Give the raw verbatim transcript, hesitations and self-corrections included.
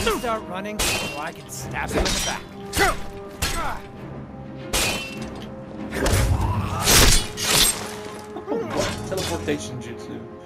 Start running so I can stab him in the back. Teleportation jutsu.